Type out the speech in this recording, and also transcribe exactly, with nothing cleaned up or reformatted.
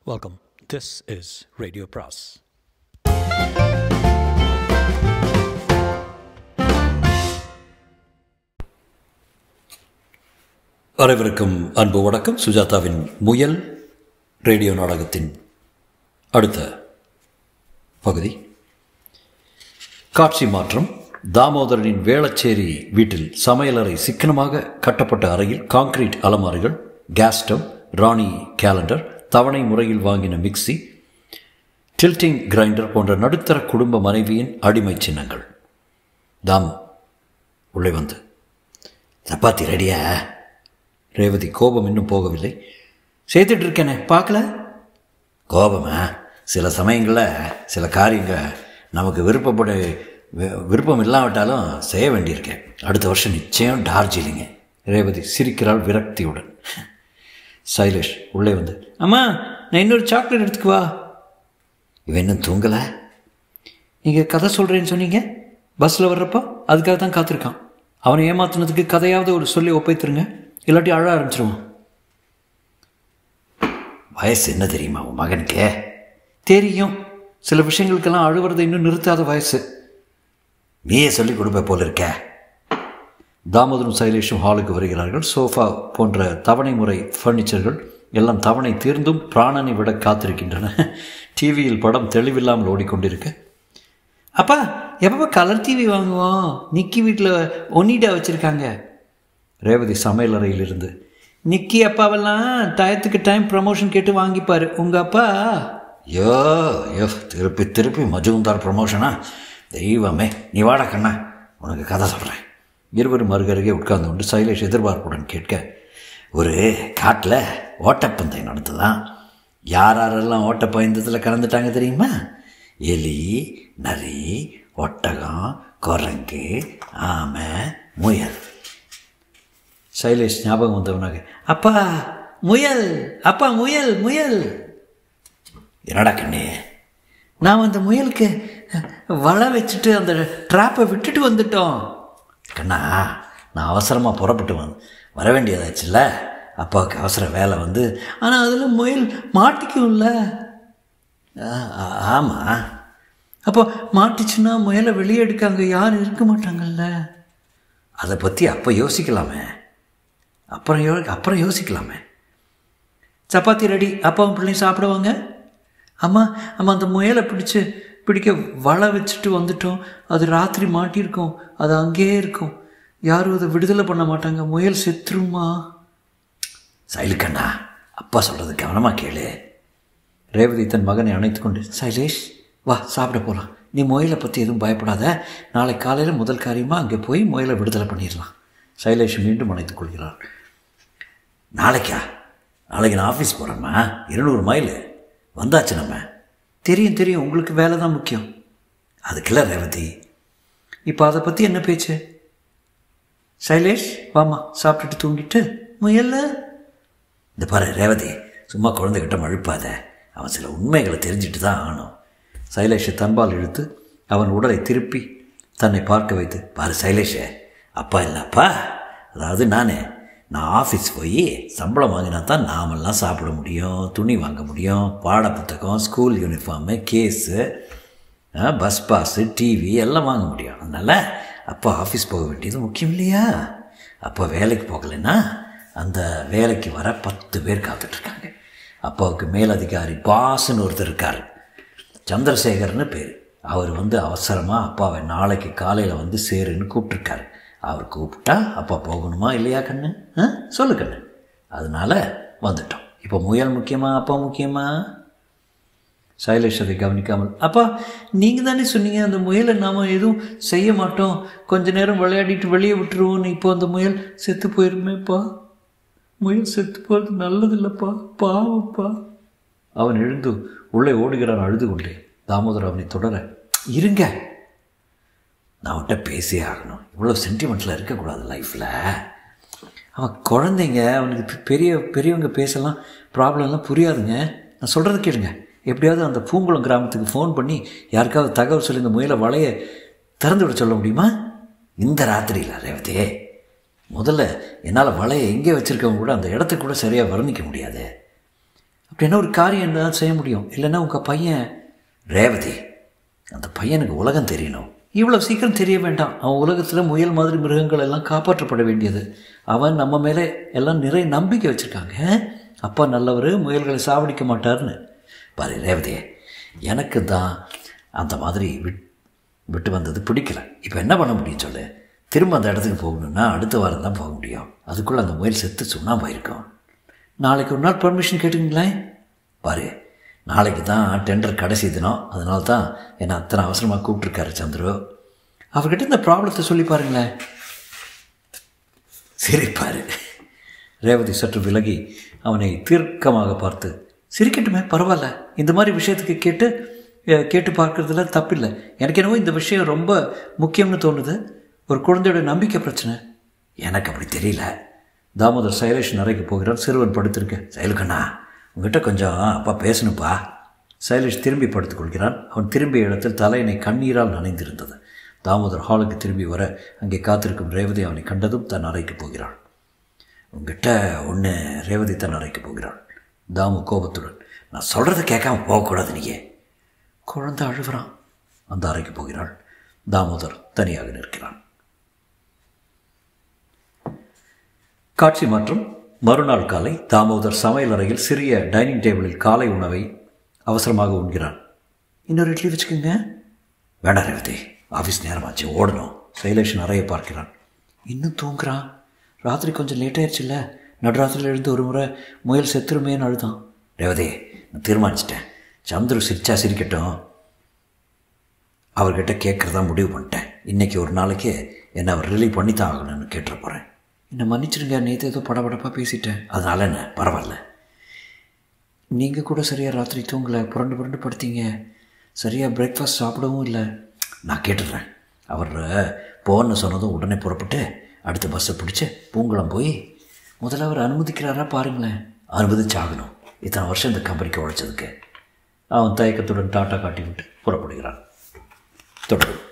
Welcome. This is Radio Pras. அனைவருக்கும் அன்பு வணக்கம். சுஜாதாவின் முயல் ரேடியோ நாடகத்தின் அடுத்த பகுதி. காட்சி மாற்றம். தாமோதரனின் வேளச்சேரி வீட்டில் சமையலறை சிக்கனமாக கட்டப்பட்ட அறையில் கான்கிரீட் அலமாரிகள், கேஸ் ஸ்டவ், ராணி கேலண்டர், தவணை முறையில் வாங்கின மிக்சி, டில்டிங் கிரைண்டர் போன்ற நடுத்தர குடும்ப மனைவியின் அடிமை சின்னங்கள். தாம் உள்ளே வந்து, சப்பாத்தி ரெடியா? ரேவதி கோபம் இன்னும் போகவில்லை. சேர்த்துட்டு இருக்கேனே, பார்க்கல? கோபமா? சில சமயங்களில் சில காரியங்கள் நமக்கு விருப்பப்பட விருப்பம் இல்லாவிட்டாலும் செய்ய வேண்டியிருக்கேன். அடுத்த வருஷம் நிச்சயம் டார்ஜிலிங்க. ரேவதி சிரிக்கிறாள் விரக்தியுடன். சைலேஷ் உள்ளே வந்து, அம்மா நான் இன்னொரு சாக்லேட் எடுத்துக்குவா. இவன் இன்னும் தூங்கலை? நீங்கள் கதை சொல்கிறேன்னு சொன்னீங்க பஸ்ஸில் வர்றப்போ, அதுக்காக தான் காத்திருக்கான். அவனை ஏமாத்தினதுக்கு கதையாவது ஒரு சொல்லி ஒப்பைத்துருங்க, இல்லாட்டி அழ ஆரம்பிச்சிருவான். வயசு என்ன தெரியுமா உன் மகனுக்கு? தெரியும். சில விஷயங்களுக்கெல்லாம் அழுவுறதை இன்னும் நிறுத்தாத வயசு. நீயே சொல்லிக் கொடுப்ப போல இருக்க. தாமோதரும் சைலேஷும் ஹாலுக்கு வருகிறார்கள். சோஃபா போன்ற தவணை முறை ஃபர்னிச்சர்கள் எல்லாம் தவணை தீர்ந்தும் பிராணனை விட காத்திருக்கின்றன. டிவியில் படம் தெளிவில்லாமல் ஓடிக்கொண்டிருக்கு. அப்பா எப்போ கலர் டிவி வாங்குவோம்? நிக்கி வீட்டில் ஒனிடா வச்சுருக்காங்க. ரேவதி சமையலறையில் இருந்து, நிக்கி அப்பாவெல்லாம் டயத்துக்கு டைம் ப்ரமோஷன் கேட்டு வாங்கிப்பார். உங்கள் அப்பா யோ யோ திருப்பி திருப்பி மஜுந்தார் ப்ரமோஷனா? தெய்வமே, நீ வாடா கண்ணா, உனக்கு கதை சொல்கிறேன். இருவரும் அருகருகே உட்கார்ந்து கொண்டு சைலேஷ் எதிர்பார்ப்புடன் கேட்க, ஒரு காட்டில் ஓட்டப்பந்தயம் நடத்துதான். யார் யாரெல்லாம் ஓட்டப்பந்தயத்தில் கலந்துட்டாங்க தெரியுமா? எலி, நரி, ஒட்டகம், குரங்கு, ஆமை, முயல். சைலேஷ் ஞாபகம் வந்தவனாக, அப்பா முயல், அப்பா முயல் முயல். என்னடா கண்ணே? நான் அந்த முயலுக்கு வலை வச்சுட்டு அந்த ட்ராப்பை விட்டுட்டு வந்துட்டோம். கண்ணா, நான் அவசரமாக புறப்பட்டு வந்து வர வேண்டியதாச்சுல்ல. அப்பாவுக்கு அவசர வேலை வந்து, ஆனால் அதில் முயல் மாட்டிக்கும்ல. ஆமாம். அப்போ மாட்டிச்சுன்னா முயலை வெளியே எடுக்காங்க, யாரும் இருக்க மாட்டாங்கல்ல. அதை பற்றி அப்போ யோசிக்கலாமே, அப்புறம் யோ அப்புறம் யோசிக்கலாமே. சப்பாத்தி ரெடி, அப்பாவும் பிள்ளையும் சாப்பிடுவாங்க. அம்மா அம்மா அந்த முயலை பிடிச்சி பிடிக்க வலை வச்சுட்டு வந்துட்டோம். அது ராத்திரி மாட்டியிருக்கோம், அது அங்கேயே இருக்கும், யாரும் அதை விடுதலை பண்ண மாட்டாங்க. முயல் செத்துருமா? சைலுக்கண்ணா, அப்பா சொல்கிறது கவனமாக கேளு. ரேவதி தன் மகனை அணைத்து கொண்டு, சைலேஷ் வா சாப்பிட போகலாம். நீ முயலை பற்றி எதுவும் பயப்படாத. நாளை காலையில் முதல் காரியமாக அங்கே போய் முயலை விடுதலை பண்ணிடலாம். சைலேஷ் மீண்டும் அணைத்துக் கொள்கிறார். நாளைக்கா? நாளைக்கு நான் ஆஃபீஸ் போகிறேம்மா. இருநூறு மைல் வந்தாச்சு நம்ம. தெரியும் தெரியும், உங்களுக்கு வேலை தான் முக்கியம். அதுக்குள்ள ரேவதி, இப்போ அதை பற்றி என்ன பேச்சு? சைலேஷ் வாமா, சாப்பிட்டுட்டு தூங்கிட்டு முயல்ல. இந்த பாரு ரேவதி, சும்மா குழந்தைகிட்ட மழுப்பாத. அவன் சில உண்மைகளை தெரிஞ்சுட்டு தான் ஆகணும். சைலேஷை தன்பால் இழுத்து அவன் உடலை திருப்பி தன்னை பார்க்க வைத்து, பாரு சைலேஷே, அப்பா இல்லைப்பா, அதாவது நான் நான் ஆஃபீஸ் போய் சம்பளம் வாங்கினா தான் நாமெல்லாம் சாப்பிட முடியும், துணி வாங்க முடியும், பாட புத்தகம், school uniform, gas, bus pass, TV எல்லாம் வாங்க முடியும். அதனால் அப்பா ஆஃபீஸ் போக வேண்டியது முக்கியம் இல்லையா? அப்பா வேலைக்கு போகலைன்னா அந்த வேலைக்கு வர பத்து பேர் காத்துட்ருக்காங்க. அப்பாவுக்கு மேலதிகாரி பாஸ்ன்னு ஒருத்தர் இருக்கார், சந்திரசேகர்னு பேர். அவர் வந்து அவசரமாக அப்பாவை நாளைக்கு காலையில் வந்து சேருன்னு கூப்பிட்ருக்காரு. அவர் கூப்பிட்டா அப்பா போகணுமா இல்லையா கண்ணு? ஆ சொல்லு கண்ணு. அதனால் வந்துட்டோம். இப்போ முயல் முக்கியமா அப்பா முக்கியமா? சைலேஷ் அதை கவனிக்காமல், அப்பா நீங்கள் தானே சொன்னீங்க அந்த முயலை நாம் எதுவும் செய்ய மாட்டோம், கொஞ்ச நேரம் விளையாடிட்டு வெளியே விட்டுருவோன்னு. இப்போ அந்த முயல் செத்து போயிருமேப்பா. முயல் செத்து போகிறது நல்லது இல்லைப்பா, பாவப்பா. அவன் எழுந்து உள்ளே ஓடுகிறான் அழுது கொண்டே. தாமோதர் அவனை தொடர, இருங்க, நான் அவன்கிட்ட பேசியே ஆகணும். இவ்வளோ சென்டிமெண்ட்டில் இருக்கக்கூடாது லைஃப்பில். அவன் குழந்தைங்க, அவனுக்கு பெரிய பெரியவங்க பேசலாம், ப்ராப்ளம்லாம் புரியாதுங்க. நான் சொல்கிறது கேளுங்க. எப்படியாவது அந்த பூங்குளம் கிராமத்துக்கு ஃபோன் பண்ணி யாருக்காவது தகவல் சொல்லி இந்த முயலை வலையை திறந்து விட சொல்ல முடியுமா? இந்த ராத்திரியில் ரேவதியே, முதல்ல என்னால் வலையை எங்கே வச்சுருக்கவங்க கூட அந்த இடத்த கூட சரியாக வர்ணிக்க முடியாது. அப்படின்னா ஒரு காரியம் என்ன செய்ய முடியும். இல்லைன்னா உங்கள் பையன் ரேவதி, அந்த பையனுக்கு உலகம் தெரியணும். இவ்வளோ சீக்கிரம் தெரிய வேண்டாம். அவன் உலகத்தில் முயல் மாதிரி மிருகங்கள் எல்லாம் காப்பாற்றப்பட வேண்டியது. அவன் நம்ம மேலே எல்லாம் நிறைய நம்பிக்கை வச்சுருக்காங்க. அப்பா நல்லவர், முயல்களை சாவடிக்க மாட்டார்னு. பாரு ரேவதியே, எனக்கு தான் அந்த மாதிரி விட் விட்டு வந்தது பிடிக்கல. இப்போ என்ன பண்ண முடியும் சொல்லு? திரும்ப அந்த இடத்துக்கு போகணுன்னா அடுத்த வாரம் தான் போக முடியும். அதுக்குள்ளே அந்த முயல் செத்து சுண்ணாம்பாயிருக்கும். நாளைக்கு ஒரு நாள் பர்மிஷன் கேட்டுங்களேன். பாரு, நாளைக்கு தான் டெண்டர் கடைசி தினம். அதனால தான் என்னை அத்தனை அவசரமாக கூப்பிட்ருக்காரு சந்துரு. அவர்கிட்ட இந்த ப்ராப்ளத்தை சொல்லி பாருங்களேன். சிரிப்பார். ரேவதி சற்று விலகி அவனை தீர்க்கமாக பார்த்து, சிரிக்கட்டுமே, பரவாயில்ல, இந்த மாதிரி விஷயத்துக்கு கேட்டு கேட்டு பார்க்குறதுல தப்பில்லை. எனக்கு என்னவோ இந்த விஷயம் ரொம்ப முக்கியம்னு தோணுது. ஒரு குழந்தையோட நம்பிக்கை பிரச்சனை. எனக்கு அப்படி தெரியல. தாமோதர் சைலேஷ் அறைக்கு போகிறார். சிறுவன் படுத்திருக்கேன். சைலுக்கண்ணா, உங்ககிட்ட கொஞ்சம் அப்பா பேசணுப்பா. சைலேஷ் திரும்பி படுத்துக்கொள்கிறான். அவன் திரும்பிய இடத்தில் தலையணை கண்ணீரால் நனைந்திருந்தது. தாமோதர் ஹாலுக்கு திரும்பி வர அங்கே காத்திருக்கும் ரேவதி அவனை கண்டதும் தன் அறைக்கு போகிறாள். உங்ககிட்ட ஒன்று ரேவதி தன் அறைக்கு போகிறாள். தாமு கோபத்துடன், நான் சொல்கிறத கேட்காம போகக்கூடாது, நீங்கள் குழந்தை அழுகிறான். அந்த அறைக்கு போகிறாள். தாமோதர் தனியாக நிற்கிறான். காட்சி மாற்றம். மறுநாள் காலை தாமோதர் சமையல் அறையில் சிறிய டைனிங் டேபிளில் காலை உணவை அவசரமாக உண்கிறான். இன்னொரு இட்லி வச்சுக்கோங்க. வேண்டாம் ரேவதி, ஆஃபீஸ் நேரமாச்சு, ஓடணும். சைலேஷன் அறையை பார்க்கிறான். இன்னும் தூங்குறான். ராத்திரி கொஞ்சம் லேட் ஆயிடுச்சுல்ல. நடுராத்திரியில் எழுந்து ஒரு முறை முயல் செத்துருமேன்னு அழுதான். ரேவதி, நான் தீர்மானிச்சிட்டேன். சந்துரு சிரிச்சா சிரிக்கட்டும், அவர்கிட்ட கேட்குறதா முடிவு பண்ணிட்டேன். இன்றைக்கி ஒரு நாளைக்கு என்னை அவர் ரிலீவ் பண்ணி தான் ஆகணும்னு கேட்டுற போகிறேன். என்னை மன்னிச்சிடுங்க, நேற்று ஏதோ படபடப்பாக பேசிட்டேன். அதனால் என்ன, பரவாயில்ல. நீங்கள் கூட சரியாக ராத்திரி தூங்கலை, புரண்டு புரண்டு படுத்தீங்க. சரியாக பிரேக்ஃபாஸ்ட் சாப்பிடவும் இல்லை. நான் கேட்டுடுறேன். அவர் போன்னு சொன்னதும் உடனே புறப்பட்டு அடுத்த பஸ்ஸை பிடிச்சி பூங்குளம் போய் முதல்ல அவர் அனுமதிக்கிறாரா பாருங்களேன். அனுமதிச்சாகணும். இத்தனை வருஷம் இந்த கம்பெனிக்கு உழைச்சதுக்கு. அவன் தயக்கத்துடன் டாட்டா காட்டி விட்டு புறப்படுகிறான். தொடரும்.